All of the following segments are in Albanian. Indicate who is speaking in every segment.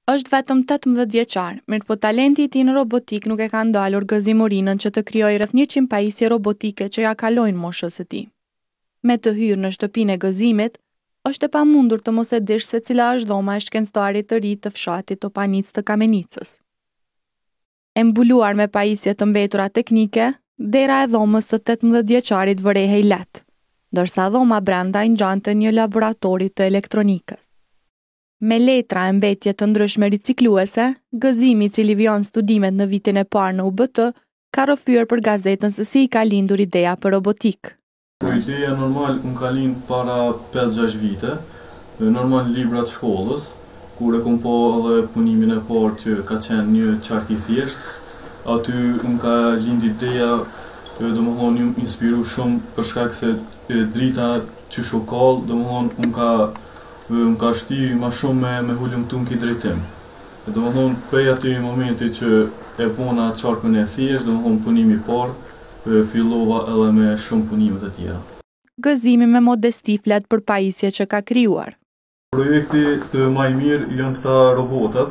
Speaker 1: Është vetëm 18 vjeçar, mirëpo talenti i tij në robotik nuk e ka ndalur gëzimurinën që të krijojë rreth 100 pajisje robotike që ja kalojnë moshës së tij. Me të hyrë në shtëpinë e gëzimit, është e pamundur të mos e dish se cila është dhoma e shkencëtarit të ri të fshatit Topanic të Kamenicës. E mbuluar me pajisje të mbetura teknike, dera e dhomës së 18 vjeçarit vërehej lehtë, ndërsa dhoma brenda i ngjante një laboratori të elektronikës. Me letra e mbetje të ndryshme ricikluese, gëzimi i cili vijon studimet në vitin e parë në UBT, ka rrëfyer për gazetën se si i ka lindur ideja për robotik.
Speaker 2: Ideja normal më ka lind para 5-6 vite, normal librat shkollës, kur e kom po edhe punimin e parë që ka qenë një qark i thjesht, aty më ka lind ideja, domethënë ju inspiru shumë për shkak se drita që shokall, domethënë më ka shty ma shumë me hulumtu në këtë drejtim. Domethënë prej aty momenti që e bona qarkun e thjesht, domethënë punimi i parë, fillova edhe me shumë punimet e tjera.
Speaker 1: Gëzimi me modesti flet për pajisje që ka krijuar.
Speaker 2: Projekti më i mirë janë këta robotat.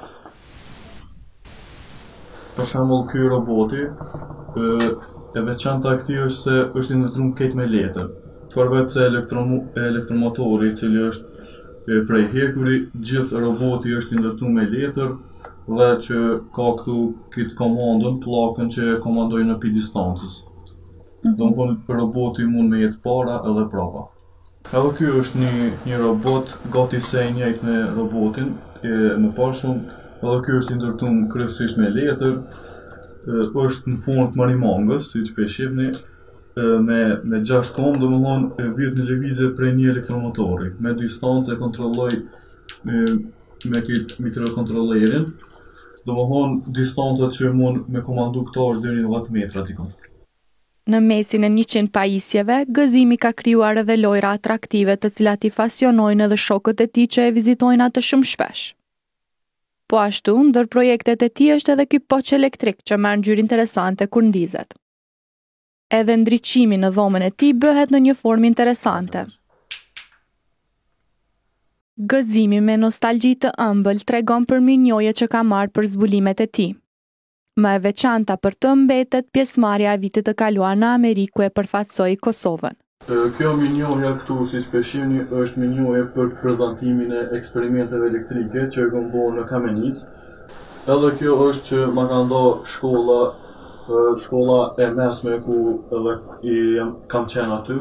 Speaker 2: Për shembull ky roboti, e veçanta e këtij është se është i ndërtuar krejt me letër. Përveç se elektromotori i cili është prej hekuri, gjithë roboti është i ndërtuar me letër dhe që ka këtë komandën, pllakën që e komandojnë në pi distancës. Domethënë roboti mund me jetë para edhe prapa. Edhe ky është një robot gati se i njëjtë me robotin më parshëm, edhe ky është i ndërtuar kryesisht me letër, është në formë marimangës, siç po e shihni, me 6 kom, domethënë vjet në lëvizje prej një elektromotori. Me distancë e kontrolloj me këtë mikrokontrollerin, domethënë distancat që mund me komandu këto është deri në 10 metra dikon.
Speaker 1: Në mesin e 100 pajisjeve, gëzimi ka krijuar edhe lojra atraktive të cilat i fasionojnë edhe shokët e tij që e vizitojnë atë shumë shpesh. Po ashtu, ndër projektet e tij është edhe ky poç elektrik që merr ngjyrë interesante kur ndizet. Edhe ndriçimi në dhomën e tij bëhet në një formë interesante. Gëzimi me nostalgji të ëmbël tregon për mirënjohje që ka marrë për zbulimet e tij. Më e veçanta për të mbetet pjesëmarrja e vitit të kaluar në Amerikë ku e përfaqësoi Kosovën.
Speaker 2: Kjo mirënjohje këtu, siç po shihni, është mirënjohje për prezantimin e eksperimenteve elektrike që e kam bërë në Kamenicë. Edhe kjo është që ma ka nda shkolla e mesme ku edhe kam qenë aty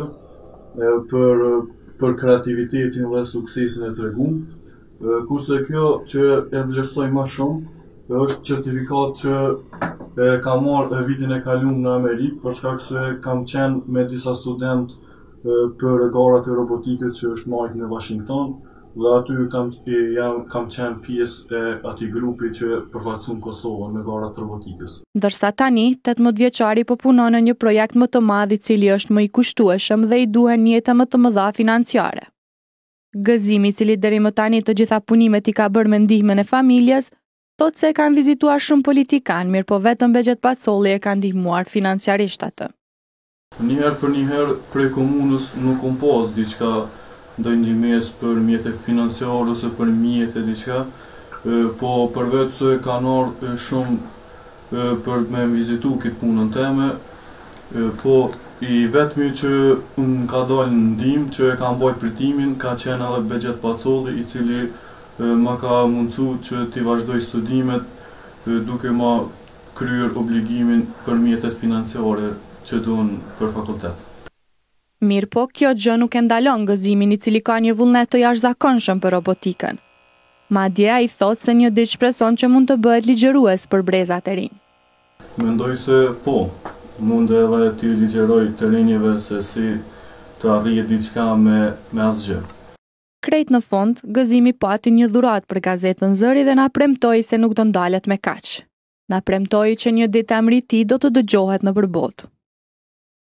Speaker 2: për kreativitetin dhe suksesin e treguar. Kurse kjo që e vlerësoj më shumë është certifikat që kam marrë vitin e kaluar në Amerikë për shkak se kam qenë me disa student për garat e robotikës që është marrë në Washington dhe aty kam qenë pjesë e atij grupi që përfaqëson Kosovën me garat robotikës.
Speaker 1: Ndërsa tani 18 vjeçari po punon në një projekt më të madh i cili është më i kushtueshëm dhe i duhen mjete më të mëdha financiare. Gëzimi i cili deri më tani të gjitha punimet i ka bërë me ndihmën e familjes, thotë se kanë vizituar shumë politikan, mirë po vetëm Bexhet Pacolli e ka ndihmuar financiarisht atë.
Speaker 2: Njëherë për njëherë prej komunës nuk kom pas diçka ndonjë ndihmës për mjete financiare ose për mjete diçka, po përveç se kanë ardhur shumë për me vizitu këtë punën teme, po i vetmi që më ka dalë në ndihmë që e ka mbajtur pritimin ka qenë edhe Bexhet Pacolli i cili ma ka mundësu që t'i vazhdoj studimet duke ma kryer obligimin për mjetet financiare që duhen për fakultet.
Speaker 1: Mirë po, kjo gjë nuk e ndalon gëzimin i cili ka një vullnet të jashtëzakonshëm për robotikën. Madje ai thotë se një ditë shpreson që mund të bëhet ligjërues për brezat e rinj.
Speaker 2: Mendoj se po, mund edhe t'i ligjëroj të rinjve se si të arrijet diçka me asgjë.
Speaker 1: Krejt në fund, gëzimi pati një dhuratë për gazetën Zëri dhe na premtoi se nuk do ndalet me kaq. Na premtoi që një ditë emri i tij do të dëgjohet nëpër botë.